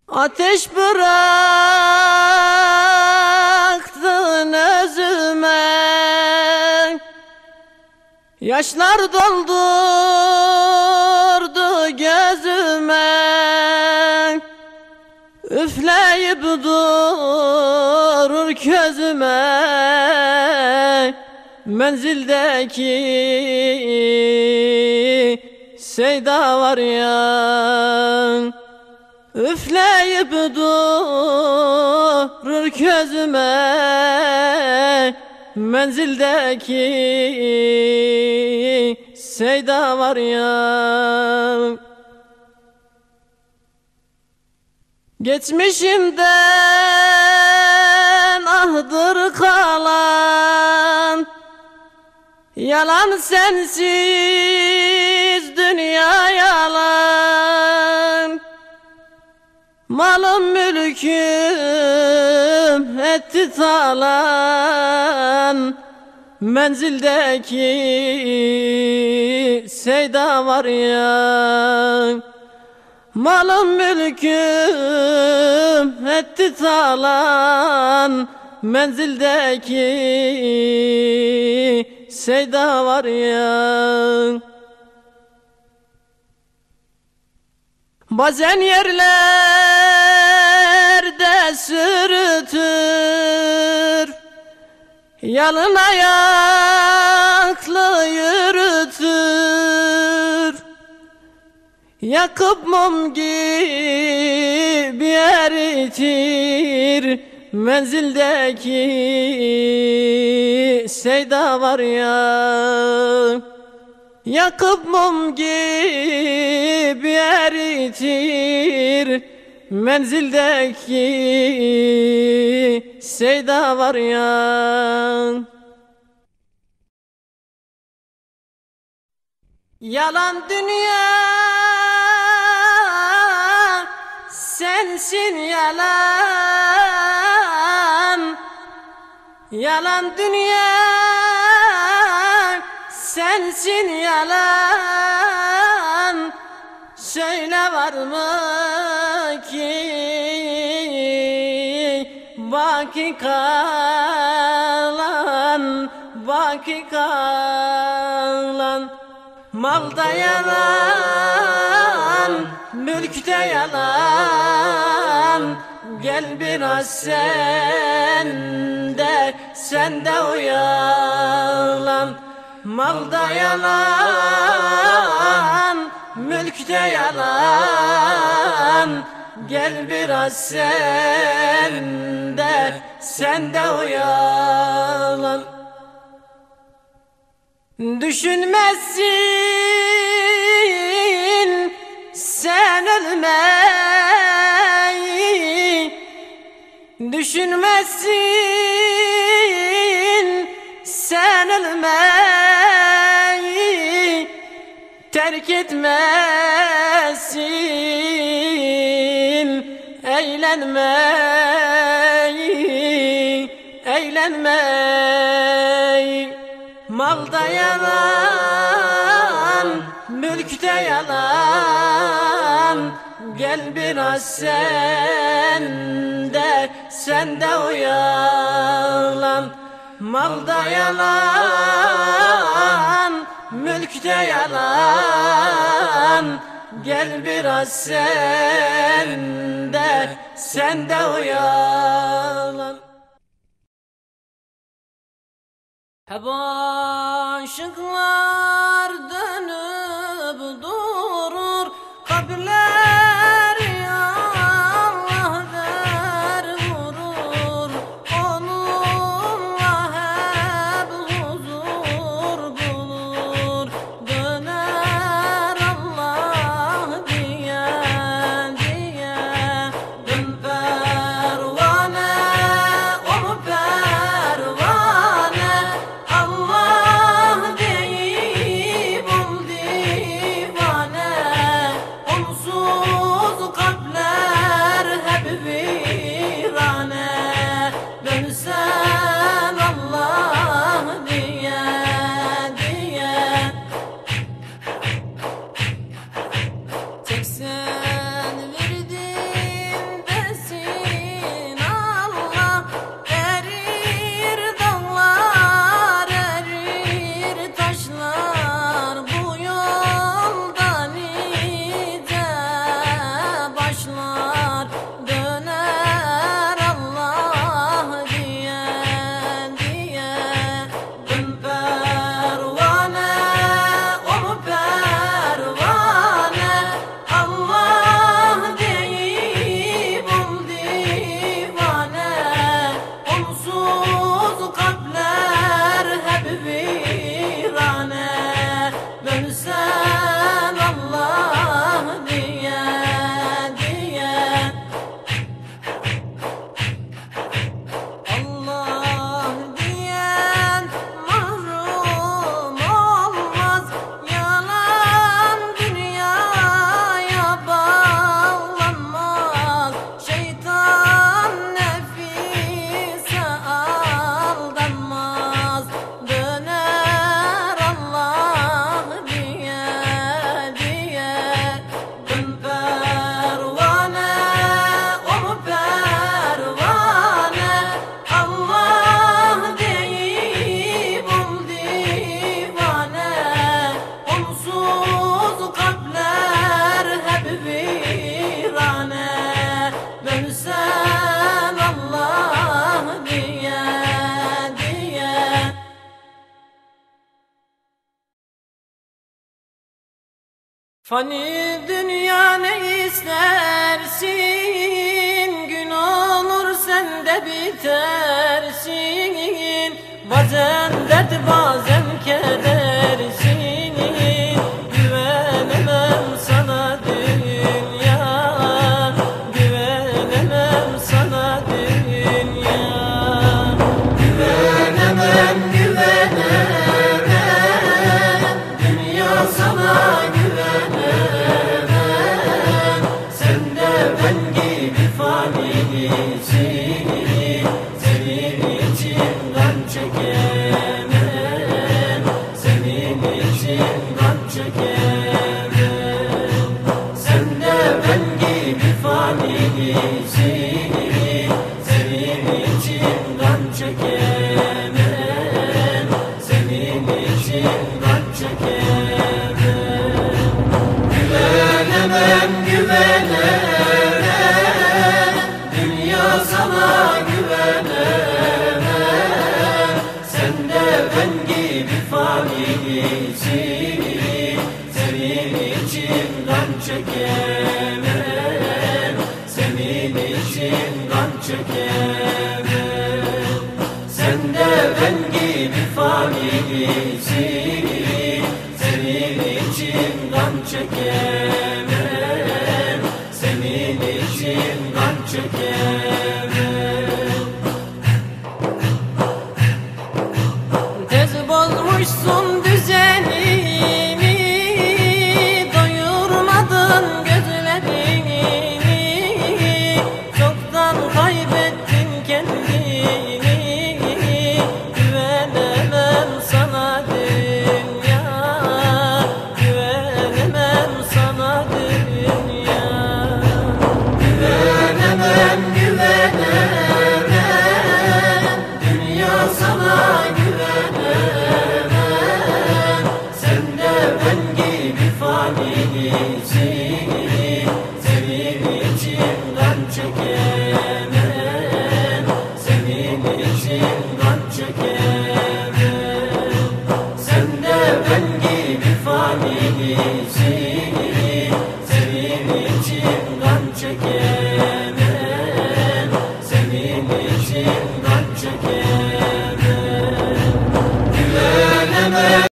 Ateş bıraktın özüme, yaşlar doldurdu gözüme. Üfleyip durur közüme, menzildeki sevda var ya. Üfleyip durur közüme, menzildeki sevda var ya. Geçmişimden ahdır kalan, yalan sensiz dünya yalan. Malım mülküm etti talan, menzildeki sevda var ya. Malım mülküm etti talan, menzildeki sevda var ya. Bazen yerlerde sürütür, yalın ayaklı yürütür. Yakıp mum gibi eritir, menzildeki sevda var ya. Yakıp mum gibi eritir, menzildeki sevda var ya. Yalan dünya sensin yalan. Yalan dünya sensin yalan. Söyle var mı ki baki kalan, baki kalan. Malda yalan, mülkte yalan. Gel biraz sen de uyan. Malda yalan, mülkte yalan. Gel biraz sen de uyan. Düşünmezsin sen ölmeyi, düşünmezsin sen ölmeyi, terk etmezsin eğlenmeyi, eğlenmeyi. Malda yalan, mülkte yalan. Gel biraz sen de uyan. Malda yalan, mülkte yalan. Gel biraz sen de uyan. Hep aşıklar dönüp durur, kalpler ya Allah der vurur. Onunla hep huzur bulur, döner Allah diye diye. Dön pervane, onu pervane, Allah değil. Fani dünya ne istersin, gün olur sen de bitersin. Bazen dert bazen kedersin, güvenemem sana dünya, güvenemem sana dünya. Güvenemem, güvenemem, dünya sana güvenemem. Sen de ben gibi fanisin, senin için kan çekemem, senin için kan çekemem. Sen de ben gibi fanisin, senin için kan çekemem, senin için kan çekemem. Güvenemem, güvenemem, dünya sana güvenemem. Sen de ben gibi fanisin, senin için kan çekemem, senin için kan çekemem. Sen de ben gibi fanisin, senin için kan çekemem, senin için kan çekemem. Tez bozmuşsun düzenini, doyurmadın gözlerini, çoktan kaybettin kendini. Güvenemem sana dünya, güvenemem sana dünya. Güvenemem, güvenemem, dünya sana güvenemem. Sen de ben gibi fanisin, senin için kan çekemem, senin için kan çekemem. Sen de ben gibi fanisin,